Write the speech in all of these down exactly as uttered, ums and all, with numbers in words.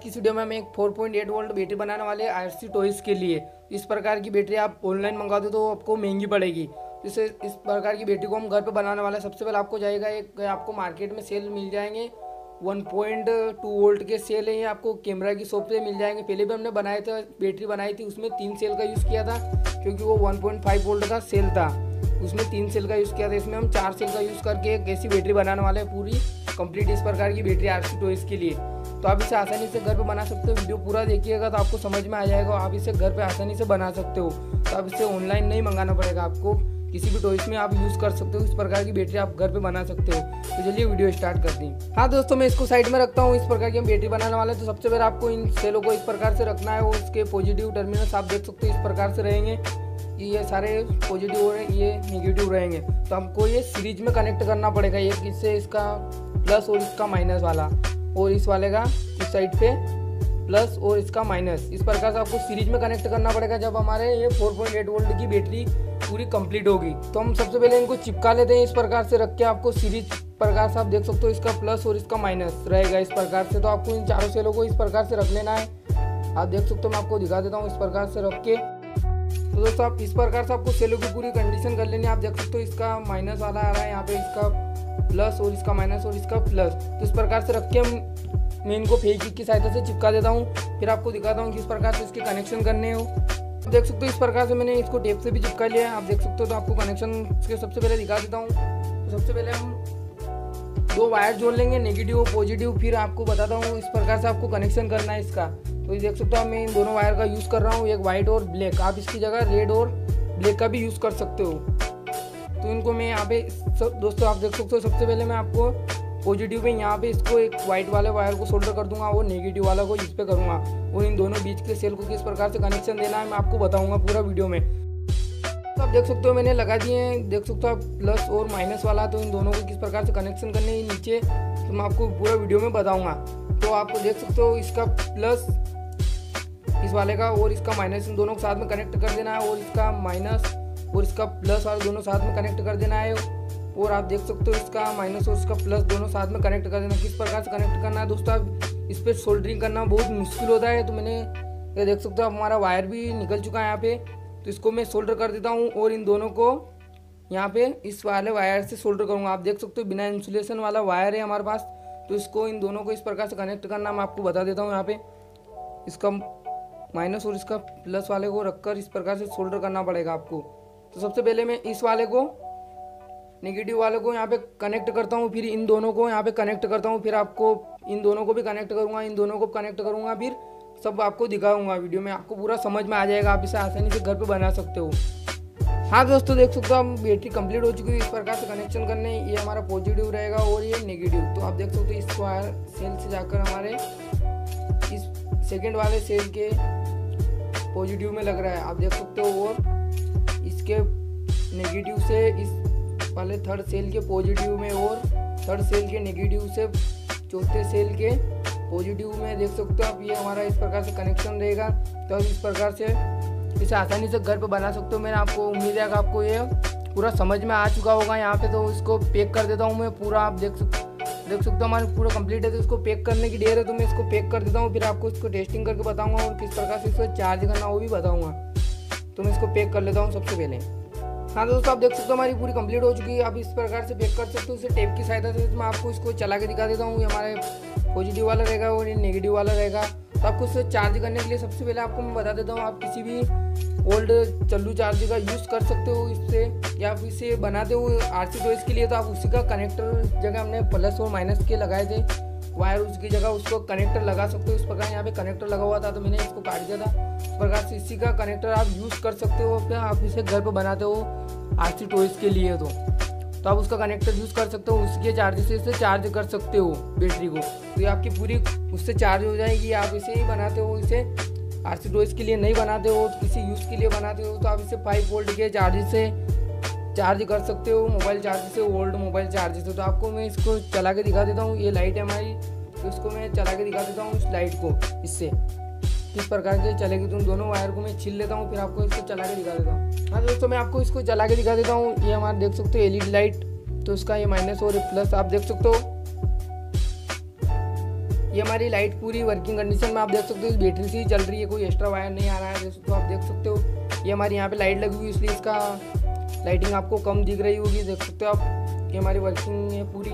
की इस वीडियो में हम एक four point eight volt battery बनाने वाले आरसी टॉयज के लिए। इस प्रकार की बैटरी आप ऑनलाइन मंगा दो तो आपको महंगी पड़ेगी। इसे इस प्रकार की बैटरी को हम घर पे बनाने वाले हैं। सबसे पहले आपको जाएगा एक आपको मार्केट में सेल मिल जाएंगे वन पॉइंट टू वोल्ट के सेल है, ये आपको कैमरा की शॉप से मिल जाएंगे। पहले भी हमने बनाए थे, बैटरी बनाई थी, उसमें तीन सेल का यूज़ किया था क्योंकि वो वन पॉइंट फाइव वोल्ट का सेल था, उसमें तीन सेल का यूज़ किया था। इसमें हम चार सेल का यूज़ करके एक ऐसी बैटरी बनाने वाले हैं पूरी कंप्लीट इस प्रकार की बैटरी आरसी टॉयज के लिए। तो आप इसे आसानी से घर पे बना सकते हो। वीडियो पूरा देखिएगा तो आपको समझ में आ जाएगा, आप इसे घर पे आसानी से बना सकते हो। तो आप इसे ऑनलाइन नहीं मंगाना पड़ेगा, आपको किसी भी टॉयज में आप यूज़ कर सकते हो। इस प्रकार की बैटरी आप घर पे बना सकते हो। तो चलिए वीडियो स्टार्ट करते हैं। हाँ दोस्तों, मैं इसको साइड में रखता हूँ। इस प्रकार की हम बैटरी बनाने वाले हैं। तो सबसे पहले आपको इन सेलों को इस प्रकार से रखना है और उसके पॉजिटिव टर्मिनल्स आप देख सकते हो इस प्रकार से रहेंगे। ये सारे पॉजिटिव हो रहे हैं, ये नेगेटिव रहेंगे। तो हमको ये सीरीज में कनेक्ट करना पड़ेगा, एक इससे इसका प्लस और इसका माइनस वाला, और इस वाले का इस साइड पे प्लस और इसका माइनस। इस प्रकार से आपको सीरीज में कनेक्ट करना पड़ेगा जब हमारे ये फोर पॉइंट एट वोल्ट की बैटरी पूरी कंप्लीट होगी। तो हम सबसे पहले इनको चिपका लेते हैं इस प्रकार से रख के। आपको सीरीज प्रकार से आप देख सकते हो इसका प्लस और इसका माइनस रहेगा इस प्रकार से। तो आपको इन चारों सेलों को इस प्रकार से रख लेना है। आप देख सकते हो, मैं आपको दिखा देता हूँ इस प्रकार से रख के। तो दोस्तों आप इस प्रकार से आपको सेलों की पूरी कंडीशन कर लेनी है। आप देख सकते हो इसका माइनस वाला आ रहा है, यहाँ पे इसका प्लस और इसका माइनस और इसका प्लस। तो इस प्रकार से रख के हम मैं इनको फेविक्विक की सहायता से चिपका देता हूँ। फिर आपको दिखाता हूँ किस प्रकार से इसके कनेक्शन करने हो। आप देख सकते हो इस प्रकार से मैंने इसको टेप से भी चिपका लिया है, आप देख सकते हो। तो आपको कनेक्शन इसके सबसे पहले दिखा देता हूँ। तो सबसे पहले हम दो वायर जोड़ लेंगे, नेगेटिव और पॉजिटिव। फिर आपको बताता हूँ इस प्रकार से आपको कनेक्शन करना है इसका। तो ये देख सकते हो मैं इन दोनों वायर का यूज़ कर रहा हूँ, एक वाइट और ब्लैक। आप इसकी जगह रेड और ब्लैक का भी यूज़ कर सकते हो। तो इनको मैं यहाँ पे सब दोस्तों आप देख सकते हो, सबसे पहले मैं आपको पॉजिटिव पे यहाँ पे इसको एक वाइट वाले वायर को सोल्डर कर दूंगा और नेगेटिव वाला को इस पे करूँगा, और इन दोनों बीच के सेल को किस प्रकार से कनेक्शन देना है मैं आपको बताऊँगा पूरा वीडियो में। तो आप देख सकते हो मैंने लगा दिए हैं, देख सकते हो आप प्लस और माइनस वाला। तो इन दोनों को किस प्रकार से कनेक्शन करने हैं नीचे, तो मैं आपको पूरा वीडियो में बताऊँगा। तो आप देख सकते हो इसका प्लस इस वाले का और इसका माइनस, इन दोनों को साथ में कनेक्ट कर देना है, और इसका माइनस और इसका प्लस वाला दोनों साथ में कनेक्ट कर देना है। और आप देख सकते हो इसका माइनस और इसका प्लस दोनों साथ में कनेक्ट कर देना। किस प्रकार से कनेक्ट करना है दोस्तों, आप इस पर सोल्डरिंग करना बहुत मुश्किल होता है। तो मैंने ये देख सकते हो हमारा वायर भी निकल चुका है यहाँ पे। तो इसको मैं सोल्डर कर देता हूँ और इन दोनों को यहाँ पे इस वाले वायर से सोल्डर करूँगा। आप देख सकते हो बिना इंसुलेशन वाला वायर है हमारे पास। तो इसको इन दोनों को इस प्रकार से कनेक्ट करना मैं आपको बता देता हूँ। यहाँ पे इसका माइनस और इसका प्लस वाले को रखकर इस प्रकार से सोल्डर करना पड़ेगा आपको। तो सबसे पहले मैं इस वाले को नेगेटिव वाले को यहाँ पे कनेक्ट करता हूँ, फिर इन दोनों को यहाँ पे कनेक्ट करता हूँ, फिर आपको इन दोनों को भी कनेक्ट करूँगा, इन दोनों को कनेक्ट करूँगा, फिर सब आपको दिखाऊंगा वीडियो में। आपको पूरा समझ में आ जाएगा, आप इसे आसानी से घर पे बना सकते हो। हाँ दोस्तों देख सकते हो हम बैटरी कंप्लीट हो चुकी है। इस प्रकार से कनेक्शन करने, ये हमारा पॉजिटिव रहेगा और ये नेगेटिव। तो आप देख सकते हो इस वायर सेल से जाकर हमारे इस सेकेंड वाले सेल के पॉजिटिव में लग रहा है, आप देख सकते हो। और इसके नेगेटिव से इस वाले थर्ड सेल के पॉजिटिव में, और थर्ड सेल के नेगेटिव से चौथे सेल के पॉजिटिव में देख सकते हो आप। ये हमारा इस प्रकार से कनेक्शन रहेगा। तो इस प्रकार से इसे आसानी से घर पे बना सकते हो। मैंने आपको उम्मीद है कि आपको ये पूरा समझ में आ चुका होगा यहाँ पे। तो इसको पैक कर देता हूँ मैं पूरा। आप देख सकते देख सकते हो हमारे पूरा कंप्लीट है। तो इसको पैक करने की देर है, तो मैं इसको पैक कर देता हूँ। फिर आपको इसको टेस्टिंग करके बताऊँगा और किस प्रकार से इसको चार्ज करना वो भी बताऊँगा। तो मैं इसको पैक कर लेता हूँ सबसे पहले। हाँ दोस्तों आप देख सकते हो हमारी पूरी कंप्लीट हो चुकी है। आप इस प्रकार से पैक कर सकते हो इसे टेप की सहायता से। मैं आपको इसको चला के दिखा देता हूँ। ये हमारे पॉजिटिव वाला रहेगा और ये नेगेटिव वाला रहेगा। तो आपको इसे चार्ज करने के लिए सबसे पहले आपको मैं बता देता हूँ, आप किसी भी ओल्ड चल्लू चार्जर का यूज़ कर सकते हो इससे, या आप इसे बनाते हो आरसी टॉयज के लिए। तो आप उसी का कनेक्टर जगह हमने प्लस और माइनस के लगाए थे वायर, उसकी जगह उसको कनेक्टर लगा सकते हो। इस प्रकार यहाँ पे कनेक्टर लगा हुआ था तो मैंने इसको काट दिया था। इस प्रकार से इसी का कनेक्टर आप यूज़ कर सकते हो। फिर आप इसे घर पर बनाते हो आरसी टॉयज के लिए तो तो आप उसका कनेक्टर यूज़ कर सकते हो। उसके चार्ज से इसे चार्ज कर सकते हो बैटरी को। तो ये आपकी पूरी उससे चार्ज हो जाएगी। आप इसे ही बनाते हो, इसे आरसी टॉयज के लिए नहीं बनाते हो, किसी यूज़ के लिए बनाते हो, तो आप इसे फाइव वोल्ट के चार्ज से चार्ज कर सकते हो, मोबाइल चार्ज से, ओल्ड मोबाइल चार्ज से। तो आपको मैं इसको चला के दिखा देता हूँ। ये लाइट है हमारी, तो इसको मैं चला के दिखा देता हूँ इस लाइट को। इससे किस प्रकार के चलेगी, तो दोनों वायर को मैं छील लेता हूँ, फिर आपको इसको चला के दिखा देता हूँ। हाँ दोस्तों मैं आपको इसको चला के दिखा देता हूँ। ये हमारा देख सकते हो एलईडी लाइट, तो इसका ये माइनस और प्लस आप देख सकते हो। ये हमारी लाइट पूरी वर्किंग कंडीशन में आप देख सकते हो, इस बैटरी से ही चल रही है, कोई एक्स्ट्रा वायर नहीं आ रहा है तो आप देख सकते हो। ये हमारी यहाँ पे लाइट लगी हुई, इसलिए इसका लाइटिंग आपको कम दिख रही होगी, देख सकते हो आप। ये हमारी वर्किंग है पूरी।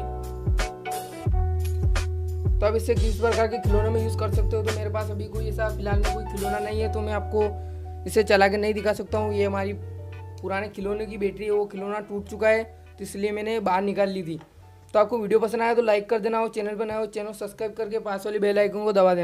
तो आप इससे किस प्रकार के खिलौने में यूज़ कर सकते हो। तो मेरे पास अभी कोई ऐसा फिलहाल में कोई खिलौना नहीं है, तो मैं आपको इसे चला के नहीं दिखा सकता हूँ। ये हमारी पुराने खिलौने की बैटरी है, वो खिलौना टूट चुका है, तो इसलिए मैंने बाहर निकाल ली थी। तो आपको वीडियो पसंद आया तो लाइक कर देना, और चैनल पर नया हो चैनल सब्सक्राइब करके पास वाली बेल आइकन को दबा देना।